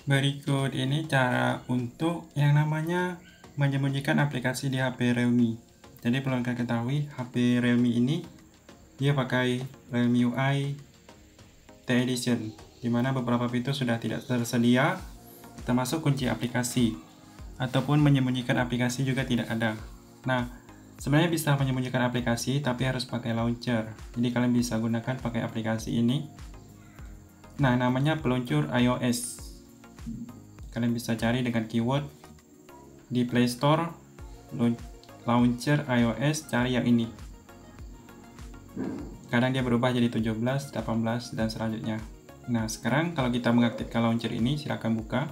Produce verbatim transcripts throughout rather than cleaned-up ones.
Berikut ini cara untuk yang namanya menyembunyikan aplikasi di H P Realme. Jadi perlu kalian ketahui, H P Realme ini dia pakai Realme U I T Edition, di mana beberapa fitur sudah tidak tersedia, termasuk kunci aplikasi ataupun menyembunyikan aplikasi juga tidak ada. Nah, sebenarnya bisa menyembunyikan aplikasi, tapi harus pakai launcher. Jadi kalian bisa gunakan pakai aplikasi ini. Nah, namanya peluncur iOS. Kalian bisa cari dengan keyword di Play Store, launcher iOS, cari yang ini. Kadang dia berubah jadi tujuh belas, delapan belas, dan selanjutnya. Nah, sekarang kalau kita mengaktifkan launcher ini, silakan buka.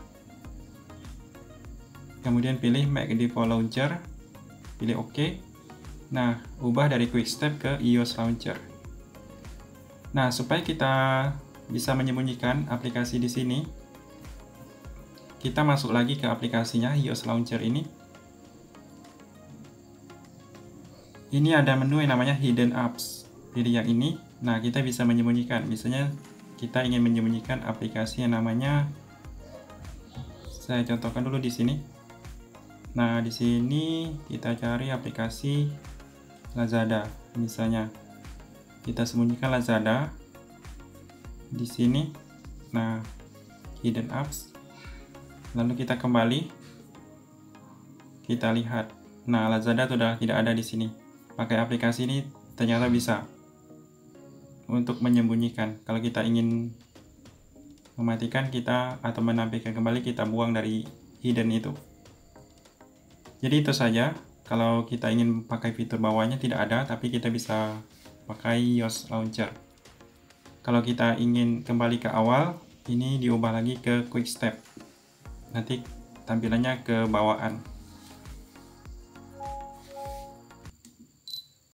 Kemudian pilih Make Default Launcher, pilih OK. Nah, ubah dari Quick Step ke iOS Launcher. Nah, supaya kita bisa menyembunyikan aplikasi di sini, kita masuk lagi ke aplikasinya iOS Launcher ini. Ini ada menu yang namanya Hidden Apps. Pilih yang ini. Nah, kita bisa menyembunyikan. Misalnya kita ingin menyembunyikan aplikasi yang namanya, saya contohkan dulu di sini. Nah, di sini kita cari aplikasi Lazada. Misalnya kita sembunyikan Lazada di sini. Nah, Hidden Apps. Lalu kita kembali, kita lihat. Nah, Lazada sudah tidak ada di sini. Pakai aplikasi ini ternyata bisa untuk menyembunyikan. Kalau kita ingin mematikan kita atau menampilkan kembali, kita buang dari hidden itu. Jadi itu saja. Kalau kita ingin pakai fitur bawahnya tidak ada, tapi kita bisa pakai iOS Launcher. Kalau kita ingin kembali ke awal, ini diubah lagi ke Quick Step. Nanti tampilannya ke bawaan.